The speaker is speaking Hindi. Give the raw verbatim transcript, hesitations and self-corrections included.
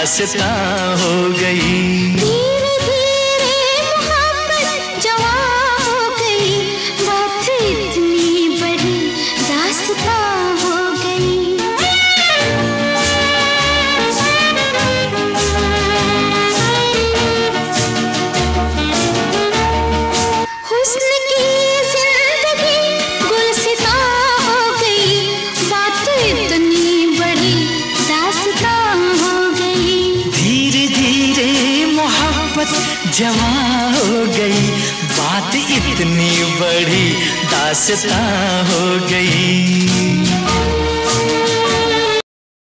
दास्तां हो गई। धीरे धीरे मोहब्बत जवां हो गई, बात इतनी बड़ी दास्तां हो गई। हुस्न की जिंदगी गुलसितां हो गई, बात इतनी बड़ी दास्तां हो गई। धीरे धीरे मोहब्बत जवां हो गई, बात इतनी बड़ी दास्तां हो गई।